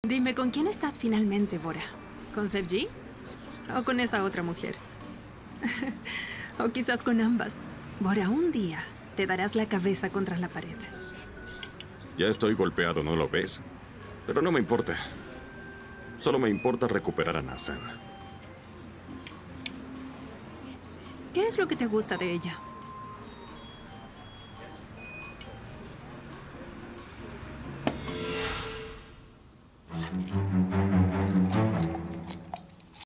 Dime, ¿con quién estás finalmente, Bora? ¿Con Sevgi? ¿O con esa otra mujer? O quizás con ambas. Bora, un día te darás la cabeza contra la pared. Ya estoy golpeado, ¿no lo ves? Pero no me importa. Solo me importa recuperar a Nazan. ¿Qué es lo que te gusta de ella?